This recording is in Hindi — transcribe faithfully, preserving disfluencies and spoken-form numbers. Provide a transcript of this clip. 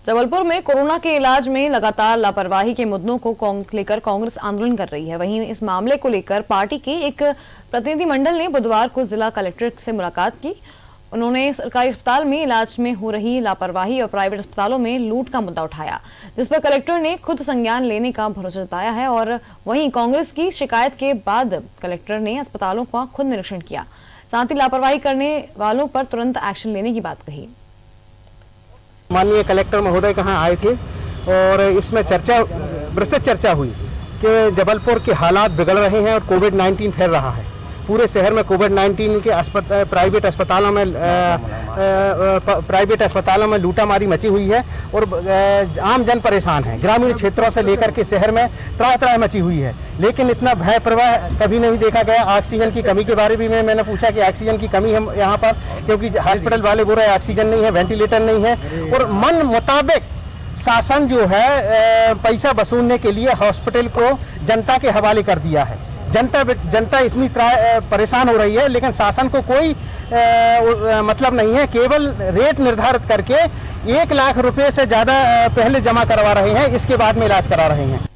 जबलपुर में कोरोना के इलाज में लगातार लापरवाही के मुद्दों को लेकर कांग्रेस आंदोलन कर रही है। वहीं इस मामले को लेकर पार्टी के एक प्रतिनिधिमंडल ने बुधवार को जिला कलेक्टर से मुलाकात की। उन्होंने सरकारी अस्पताल में इलाज में हो रही लापरवाही और प्राइवेट अस्पतालों में लूट का मुद्दा उठाया, जिस पर कलेक्टर ने खुद संज्ञान लेने का भरोसा जताया है। और वहीं कांग्रेस की शिकायत के बाद कलेक्टर ने अस्पतालों का खुद निरीक्षण किया, साथ ही लापरवाही करने वालों पर तुरंत एक्शन लेने की बात कही। माननीय कलेक्टर महोदय कहाँ आए थे और इसमें चर्चा विस्तृत चर्चा हुई कि जबलपुर के हालात बिगड़ रहे हैं और कोविड नाइन्टीन फैल रहा है। पूरे शहर में कोविड नाइन्टीन के अस्पताल प्राइवेट अस्पतालों में प्राइवेट अस्पतालों में लूटामारी मची हुई है और आम जन परेशान है। ग्रामीण क्षेत्रों से लेकर के शहर में त्राह त्राह मची हुई है, लेकिन इतना भय प्रवाह कभी नहीं देखा गया। ऑक्सीजन की कमी के बारे में मैंने पूछा कि ऑक्सीजन की कमी है यहाँ पर, क्योंकि हॉस्पिटल वाले बोल रहे हैं ऑक्सीजन नहीं है, वेंटिलेटर नहीं है। और मन मुताबिक शासन जो है पैसा वसूलने के लिए हॉस्पिटल को जनता के हवाले कर दिया है। जनता जनता इतनी परेशान हो रही है, लेकिन शासन को कोई आ, मतलब नहीं है। केवल रेट निर्धारित करके एक लाख रुपए से ज़्यादा पहले जमा करवा रहे हैं, इसके बाद में इलाज करा रहे हैं।